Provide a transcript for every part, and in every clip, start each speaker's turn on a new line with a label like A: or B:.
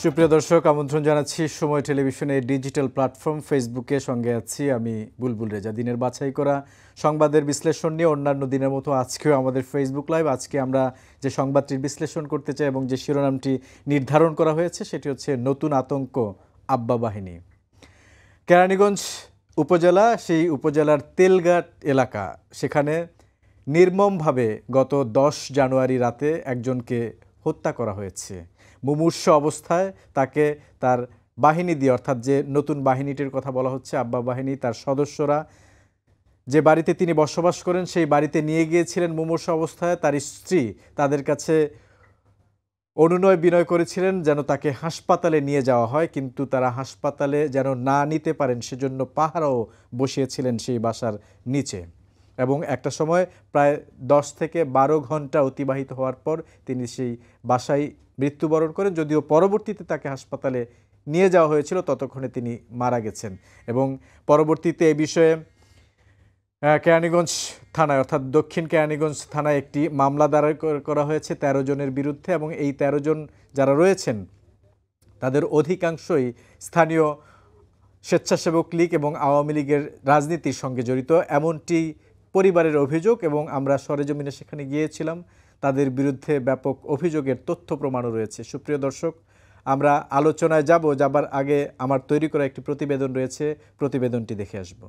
A: সুপ্রিয় দর্শক, আমন্ত্রণ জানাচ্ছি সময় টেলিভিশনের ডিজিটাল প্ল্যাটফর্ম ফেসবুকে। সঙ্গে আছি আমি বুলবুল রেজা। দিনের বাছাই করা সংবাদের বিশ্লেষণ নিয়ে অন্যান্য দিনের মতো আজকেও আমাদের ফেসবুক লাইভ। আজকে আমরা যে সংবাদটির বিশ্লেষণ করতে চাই এবং যে শিরোনামটি নির্ধারণ করা হয়েছে সেটি হচ্ছে নতুন আতঙ্ক আব্বা বাহিনী। কেরানীগঞ্জ উপজেলা, সেই উপজেলার তেলঘাট এলাকা, সেখানে নির্মমভাবে গত 10 জানুয়ারি রাতে একজনকে হত্যা করা হয়েছে। মুমূর্ষু অবস্থায় তাকে তার বাহিনী দিয়ে, অর্থাৎ যে নতুন বাহিনীটির কথা বলা হচ্ছে আব্বা বাহিনী, তার সদস্যরা যে বাড়িতে তিনি বসবাস করেন সেই বাড়িতে নিয়ে গিয়েছিলেন মুমূর্ষু অবস্থায়। তার স্ত্রী তাদের কাছে অনুনয় বিনয় করেছিলেন যেন তাকে হাসপাতালে নিয়ে যাওয়া হয়, কিন্তু তারা হাসপাতালে যেন না নিতে পারেন সেজন্য পাহারাও বসিয়েছিলেন সেই বাসার নিচে। এবং একটা সময় প্রায় 10 থেকে 12 ঘন্টা অতিবাহিত হওয়ার পর তিনি সেই বাসায় মৃত্যুবরণ করেন। যদিও পরবর্তীতে তাকে হাসপাতালে নিয়ে যাওয়া হয়েছিল, ততক্ষণে তিনি মারা গেছেন। এবং পরবর্তীতে এই বিষয়ে কেরানীগঞ্জ থানায়, অর্থাৎ দক্ষিণ কেরানীগঞ্জ থানায় একটি মামলা দায়ের করা হয়েছে 13 জনের বিরুদ্ধে। এবং এই 13 জন যারা রয়েছেন তাদের অধিকাংশই স্থানীয় স্বেচ্ছাসেবক লীগ এবং আওয়ামী লীগের রাজনীতির সঙ্গে জড়িত, এমনটি পরিবারের অভিযোগ। এবং আমরা সরেজমিনে সেখানে গিয়েছিলাম, তাদের বিরুদ্ধে ব্যাপক অভিযোগের তথ্য প্রমাণও রয়েছে। সুপ্রিয় দর্শক, আমরা আলোচনায় যাবার আগে আমার তৈরি করা একটি প্রতিবেদন রয়েছে, প্রতিবেদনটি দেখে আসব।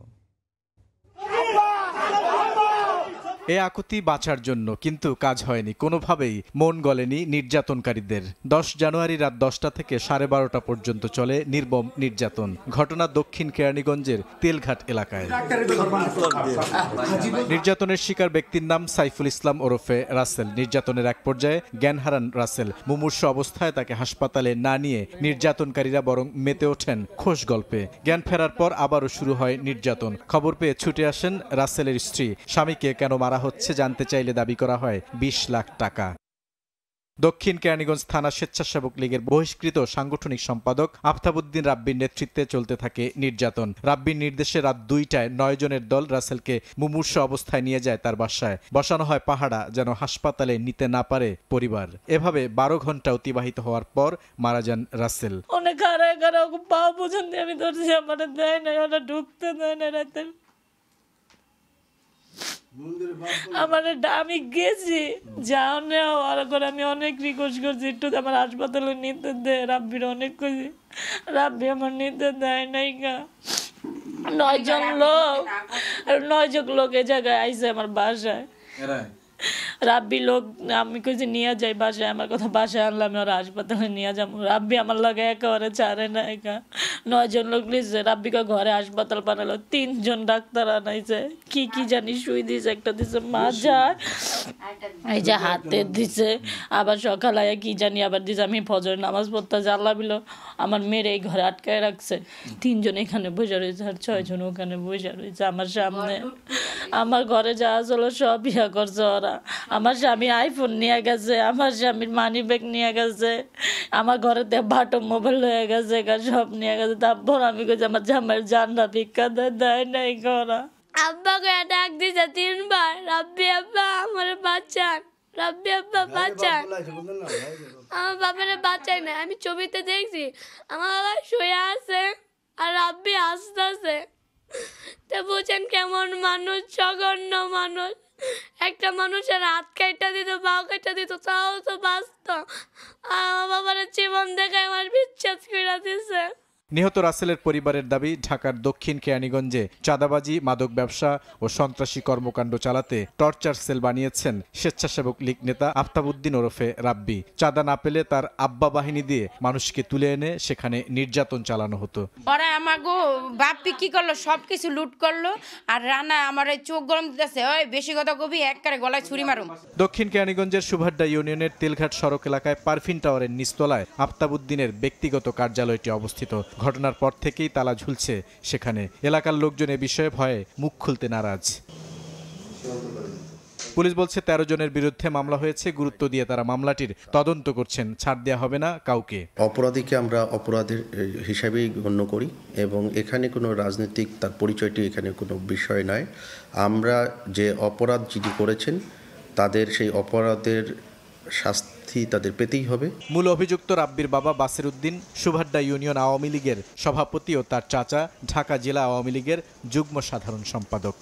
A: এ আকুতি বাঁচার জন্য, কিন্তু কাজ হয়নি, কোনোভাবেই মন গলেনি নির্যাতনকারীদের। 10 জানুয়ারি রাত 10টা থেকে 12:30 পর্যন্ত চলে নির্মম নির্যাতন। ঘটনা দক্ষিণ কেরানীগঞ্জের তেলঘাট এলাকায়। নির্যাতনের শিকার ব্যক্তির নাম সাইফুল ইসলাম ওরফে রাসেল। নির্যাতনের এক পর্যায়ে জ্ঞান হারান রাসেল। মুমূর্ষু অবস্থায় তাকে হাসপাতালে না নিয়ে নির্যাতনকারীরা বরং মেতে ওঠেন খোশ গল্পে। জ্ঞান ফেরার পর আবারও শুরু হয় নির্যাতন। খবর পেয়ে ছুটে আসেন রাসেলের স্ত্রী। স্বামীকে কেন মারা হচ্ছে জানতে চাইলে দাবি করা হয় 20 লাখ টাকা। দক্ষিণ কেরানীগঞ্জ থানা স্বেচ্ছাসেবক লীগের বহিষ্কৃত সাংগঠনিক সম্পাদক আফতাব উদ্দিন রাব্বির নেতৃত্বে চলতে থাকে নির্যাতন। রাব্বির নির্দেশে রাত 2টায় 9 জনের দল রাসেলকে মুমূর্ষু অবস্থায় নিয়ে যায় তার বাসায়। বসানো হয় পাহারা যেন হাসপাতালে নিতে না পারে পরিবার। এভাবে 12 ঘন্টা অতিবাহিত হওয়ার পর মারা যান রাসেল।
B: অনেক পা পর্যন্ত আমি ধরছি, আমার দেয় না, ওরা ঢুকতে দেয় না রাতে। আমি গেছি যাওয়া হওয়ার করে আমি অনেক রিকোয়েস্ট করছি একটু আমার হাসপাতালে নিতে দেয়। রাব্বির অনেক কইছি, রাব্বি আমার নিতে দেয় নাই। 9 জন লোক এ জায়গায় আইসে আমার বাসায়। রাব্বি লোক আমি কইছি নিয়ে যাই বাসায়, আমার কথা বাসায় আনলাম, আমি ওরা হাসপাতালে নিয়ে যাবো। রাব্বি আমার লগে একেবারে ছাড়ে না। 9 জন লোক লিখছে, রাব্বিকে ঘরে হাসপাতাল বানালো, 3 জন ডাক্তার আনাইছে, কি জানি সুই দিছে, একটা দিছে মাজায়, এই যে হাতে দিছে, আবার সকালে কি জানি আবার দিছে। আমি ফজর নামাজ পড়তে আল্লাহ বিল আমার মেয়ের এই ঘরে আটকায় রাখছে। 3 জন এখানে বসে রয়েছে আর 6 জন ওখানে বসে রয়েছে আমার সামনে। আমার ঘরে যা আসলো সব ইয়া করছে ওরা। আমার স্বামী আইফোন নিয়ে গেছে, আমার স্বামীর মানি ব্যাগ নিয়ে গেছে, আমার ঘরেতে বাটো মোবাইল হয়ে গেছে, সব নিয়ে গেছে। তারপর আমি কইছি আমার জামাইয়ের জানলা ভিক্ষা দেয় নাই করা। আব্বাকে ডাক দিছে 3 বার, রাব্বি আব্বা আমার বাঁচান, রাব্বি আব্বা বাঁচান। আমার বাবারে বাঁচাই না। আমি ছবিতে দেখছি আমার বাবা শুয়ে আছে আর রাব্বি আসতেছে। তো বুঝেন কেমন মানুষ, জঘন্য মানুষ। একটা মানুষের হাত কাটা দিত, পা কাটা দিত, তাও তো বাঁচত। আর আমার বাবার জীবন দেখে আমার বিশ্বাস করে দিছে।
A: নিহত রাসেলের পরিবারের দাবি, ঢাকার দক্ষিণ কেরানীগঞ্জে চাঁদাবাজি, মাদক ব্যবসা ও সন্ত্রাসী কর্মকাণ্ড চালাতে টর্চার সেল বানিয়েছেন স্বেচ্ছাসেবক লীগ নেতা আফতাব উদ্দিন ওরফে রাব্বি। চাঁদা না পেলে তার আব্বা বাহিনী দিয়ে মানুষকে তুলে এনে সেখানে নির্যাতন চালানো হতো।
C: ওরা আমাগো বাপ্পি কি করলো, সবকিছু লুট করলো। আর রানা আমার চোখ গরম দিতেছে, ওই বেশি কথা কবি একবারে গলায় ছুরি মারুম।
A: দক্ষিণ কেরানীগঞ্জের সুভাড্ডা ইউনিয়নের তেলঘাট সড়ক এলাকায় পারফিন টাওয়ারের নিচতলায় আফতাব উদ্দিনের ব্যক্তিগত কার্যালয়টি অবস্থিত। ঘটনার পর থেকেই তালা ঝুলছে সেখানে। এলাকার লোকজন এ বিষয়ে ভয়ে মুখ খুলতে নারাজ। পুলিশ বলছে 13 জনের বিরুদ্ধে মামলা হয়েছে, গুরুত্ব দিয়ে তারা মামলাটির তদন্ত করছেন, ছাড় দেওয়া হবে না কাউকে।
D: অপরাধীকে আমরা অপরাধের হিসাবেই গণ্য করি এবং এখানে কোনো রাজনৈতিক তার পরিচয়টি এখানে কোনো বিষয় নয়। আমরা যে অপরাধ যিনি করেছেন তাদের সেই অপরাধের শাস্তি শাস্তি তাদের পেতেই হবে।
A: মূল অভিযুক্ত রাব্বির বাবা বাসির উদ্দিন সুভাড্ডা ইউনিয়ন আওয়ামী লীগের সভাপতি ও তার চাচা ঢাকা জেলা আওয়ামী লীগের যুগ্ম সাধারণ সম্পাদক।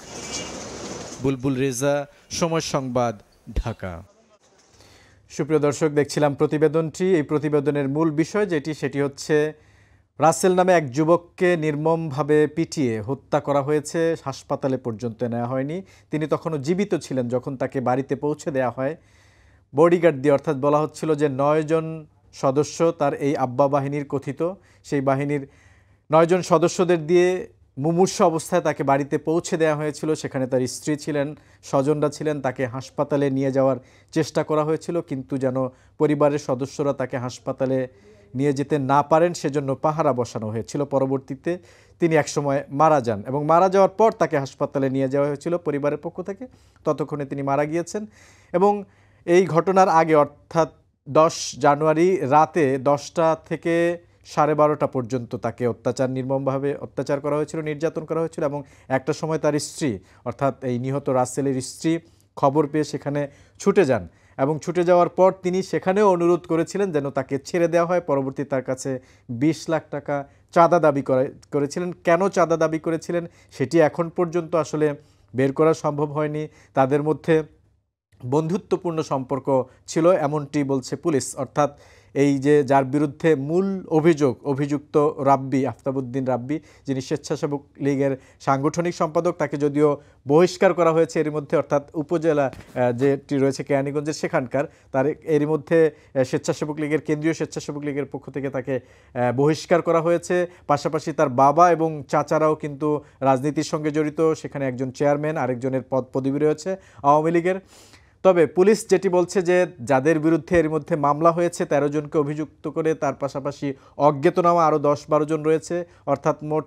A: বুলবুল রেজা, সময় সংবাদ, ঢাকা। সুপ্রিয় দর্শক, দেখছিলাম প্রতিবেদনটি। এই প্রতিবেদনের মূল বিষয় সেটি হচ্ছে রাসেল নামে এক যুবককে নির্মমভাবে পিটিয়ে হত্যা করা হয়েছে, হাসপাতালে পর্যন্ত নেওয়া হয়নি। তিনি তখনও জীবিত ছিলেন যখন তাকে বাড়িতে পৌঁছে দেওয়া হয় বডিগার্ড দিয়ে। অর্থাৎ বলা হচ্ছিল যে 9 জন সদস্য তার এই আব্বা বাহিনীর কথিত, সেই বাহিনীর 9 জন সদস্যদের দিয়ে মুমূর্ষ অবস্থায় তাকে বাড়িতে পৌঁছে দেওয়া হয়েছিল। সেখানে তার স্ত্রী ছিলেন, স্বজনরা ছিলেন। তাকে হাসপাতালে নিয়ে যাওয়ার চেষ্টা করা হয়েছিল, কিন্তু যেন পরিবারের সদস্যরা তাকে হাসপাতালে নিয়ে যেতে না পারেন সেজন্য পাহারা বসানো হয়েছিল। পরবর্তীতে তিনি একসময় মারা যান এবং মারা যাওয়ার পর তাকে হাসপাতালে নিয়ে যাওয়া হয়েছিল পরিবারের পক্ষ থেকে। ততক্ষণে তিনি মারা গিয়েছেন এবং এই ঘটনার আগে অর্থাৎ 10 জানুয়ারি রাতে 10টা থেকে 12:30 পর্যন্ত তাকে নির্মমভাবে অত্যাচার করা হয়েছিল, নির্যাতন করা হয়েছিল। এবং একটা সময় তার স্ত্রী অর্থাৎ এই নিহত রাসেলের স্ত্রী খবর পেয়ে সেখানে ছুটে যান এবং ছুটে যাওয়ার পর তিনি সেখানেও অনুরোধ করেছিলেন যেন তাকে ছেড়ে দেওয়া হয়। পরবর্তী তার কাছে 20 লাখ টাকা চাঁদা দাবি করেছিলেন। কেন চাঁদা দাবি করেছিলেন সেটি এখন পর্যন্ত আসলে বের করা সম্ভব হয়নি। তাদের মধ্যে বন্ধুত্বপূর্ণ সম্পর্ক ছিল এমনটি বলছে পুলিশ। অর্থাৎ এই যে যার বিরুদ্ধে মূল অভিযুক্ত রাব্বি, আফতাব উদ্দিন রাব্বি, যিনি স্বেচ্ছাসেবক লীগের সাংগঠনিক সম্পাদক, তাকে যদিও বহিষ্কার করা হয়েছে এর মধ্যে, অর্থাৎ উপজেলা যেটি রয়েছে কেরানীগঞ্জের সেখানকার, তার এর মধ্যে স্বেচ্ছাসেবক লীগের কেন্দ্রীয় স্বেচ্ছাসেবক লীগের পক্ষ থেকে তাকে বহিষ্কার করা হয়েছে। পাশাপাশি তার বাবা এবং চাচারাও কিন্তু রাজনীতির সঙ্গে জড়িত। সেখানে একজন চেয়ারম্যান, আরেকজনের পদবি রয়েছে আওয়ামী লীগের। তবে পুলিশ যেটি বলছে যে যাদের বিরুদ্ধে এর মধ্যে মামলা হয়েছে 13 জনকে অভিযুক্ত করে, তার পাশাপাশি অজ্ঞাতনামা আরও 10-12 জন রয়েছে, অর্থাৎ মোট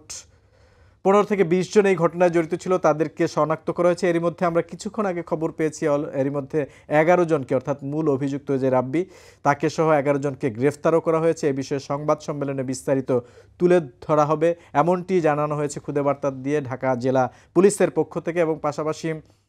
A: 15 থেকে 20 জন এই ঘটনায় জড়িত ছিল, তাদেরকে শনাক্ত করা হয়েছে। এর মধ্যে আমরা কিছুক্ষণ আগে খবর পেয়েছি এর মধ্যে 11 জনকে, অর্থাৎ মূল অভিযুক্ত যে রাব্বি, তাকে সহ 11 জনকে গ্রেফতারও করা হয়েছে। এ বিষয়ে সংবাদ সম্মেলনে বিস্তারিত তুলে ধরা হবে এমনটি জানানো হয়েছে খুদে বার্তা দিয়ে ঢাকা জেলা পুলিশের পক্ষ থেকে। এবং পাশাপাশি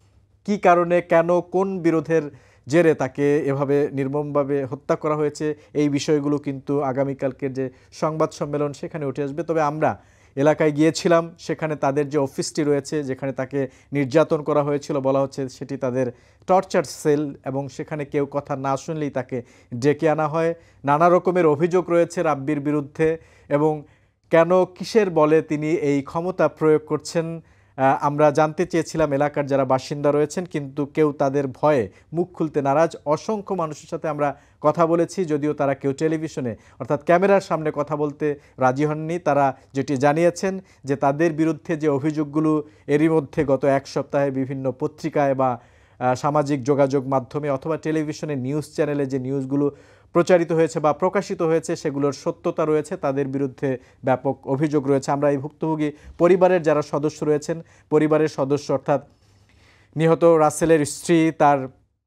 A: কি কারণে, কেন, কোন বিরোধের জেরে তাকে এভাবে নির্মমভাবে হত্যা করা হয়েছে, এই বিষয়গুলো কিন্তু আগামীকালকের যে সংবাদ সম্মেলন সেখানে উঠে আসবে। তবে আমরা এলাকায় গিয়েছিলাম, সেখানে তাদের যে অফিসটি রয়েছে যেখানে তাকে নির্যাতন করা হয়েছিল, বলা হচ্ছে সেটি তাদের টর্চার সেল এবং সেখানে কেউ কথা না শুনলেই তাকে ডেকে আনা হয়। নানা রকমের অভিযোগ রয়েছে রাব্বির বিরুদ্ধে এবং কেন, কিসের বলে তিনি এই ক্ষমতা প্রয়োগ করছেন আমরা জানতে চেয়েছিলাম এলাকার যারা বাসিন্দা রয়েছেন, কিন্তু কেউ তাদের ভয়ে মুখ খুলতে নারাজ। অসংখ্য মানুষের সাথে আমরা কথা বলেছি, যদিও তারা কেউ টেলিভিশনে অর্থাৎ ক্যামেরার সামনে কথা বলতে রাজি হননি। তারা যেটি জানিয়েছেন যে তাদের বিরুদ্ধে যে অভিযোগগুলো এরই মধ্যে গত এক সপ্তাহে বিভিন্ন পত্রিকায় বা সামাজিক যোগাযোগ মাধ্যমে অথবা টেলিভিশনে নিউজ চ্যানেলে যে নিউজগুলো প্রচারিত হয়েছে বা প্রকাশিত হয়েছে সেগুলোর সত্যতা রয়েছে, তাদের বিরুদ্ধে ব্যাপক অভিযোগ রয়েছে। আমরা এই ভুক্তভোগী পরিবারের যারা সদস্য রয়েছেন, পরিবারের সদস্য অর্থাৎ নিহত রাসেলের স্ত্রী, তার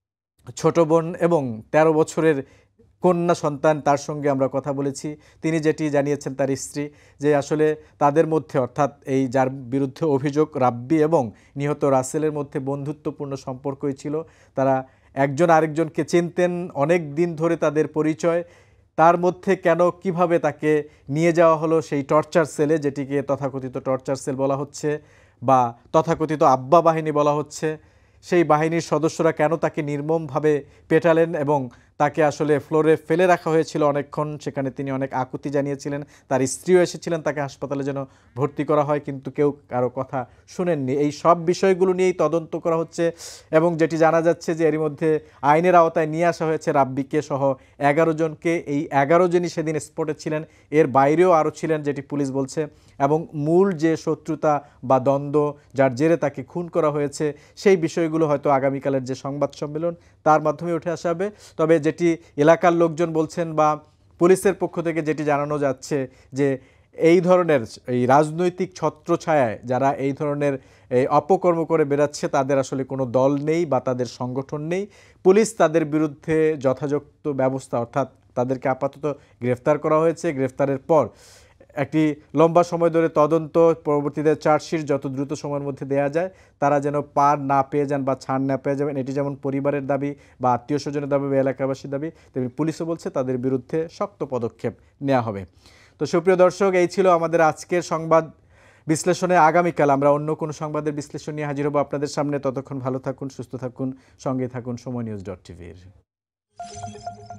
A: ছোট বোন এবং 13 বছরের কন্যা সন্তান, তার সঙ্গে আমরা কথা বলেছি। তিনি যেটি জানিয়েছেন তার স্ত্রী, যে আসলে তাদের মধ্যে অর্থাৎ এই যার বিরুদ্ধে অভিযোগ রাব্বি এবং নিহত রাসেলের মধ্যে বন্ধুত্বপূর্ণ সম্পর্কই ছিল। তারা একজন আরেকজনকে চিনতেন, অনেক দিন ধরে তাদের পরিচয়। তার মধ্যে কেন, কিভাবে তাকে নিয়ে যাওয়া হলো সেই টর্চার সেলে, যেটিকে তথাকথিত টর্চার সেল বলা হচ্ছে বা তথাকথিত আব্বা বাহিনী বলা হচ্ছে, সেই বাহিনীর সদস্যরা কেন তাকে নির্মমভাবে পেটালেন এবং তাকে আসলে ফ্লোরে ফেলে রাখা হয়েছিল অনেকক্ষণ। সেখানে তিনি অনেক আকুতি জানিয়েছিলেন, তার স্ত্রীও এসেছিলেন তাকে হাসপাতালে যেন ভর্তি করা হয়, কিন্তু কেউ কারো কথা শুনেননি। এই সব বিষয়গুলো নিয়েই তদন্ত করা হচ্ছে এবং যেটি জানা যাচ্ছে যে এরই মধ্যে আইনের আওতায় নিয়ে আসা হয়েছে রাব্বিকে সহ 11 জনকে। এই 11 জনই সেদিন স্পটে ছিলেন, এর বাইরেও আরও ছিলেন যেটি পুলিশ বলছে। এবং মূল যে শত্রুতা বা দ্বন্দ্ব যার জেরে তাকে খুন করা হয়েছে সেই বিষয়গুলো হয়তো আগামীকালের যে সংবাদ সম্মেলন তার মাধ্যমে উঠে আসা হবে। তবে যেটি এলাকার লোকজন বলছেন বা পুলিশের পক্ষ থেকে যেটি জানানো যাচ্ছে যে এই ধরনের এই রাজনৈতিক ছত্রছায়ায় যারা এই ধরনের অপকর্ম করে বেড়াচ্ছে তাদের আসলে কোনো দল নেই বা তাদের সংগঠন নেই। পুলিশ তাদের বিরুদ্ধে যথাযথ ব্যবস্থা, অর্থাৎ তাদেরকে আপাতত গ্রেফতার করা হয়েছে। গ্রেফতারের পর একটি লম্বা সময় ধরে তদন্ত, পরবর্তীতে চার্জশিট যত দ্রুত সময়ের মধ্যে দেওয়া যায়, তারা যেন পার না পেয়ে যান বা ছাড় না পেয়ে যাবেন, এটি যেমন পরিবারের দাবি বা আত্মীয় স্বজনের দাবি বা এলাকাবাসীর দাবি, তেমনি পুলিশও বলছে তাদের বিরুদ্ধে শক্ত পদক্ষেপ নেওয়া হবে। তো সুপ্রিয় দর্শক, এই ছিল আমাদের আজকের সংবাদ বিশ্লেষণে। আগামীকাল আমরা অন্য কোনো সংবাদের বিশ্লেষণ নিয়ে হাজির হব আপনাদের সামনে। ততক্ষণ ভালো থাকুন, সুস্থ থাকুন, সঙ্গে থাকুন সময় নিউজ.tv-র।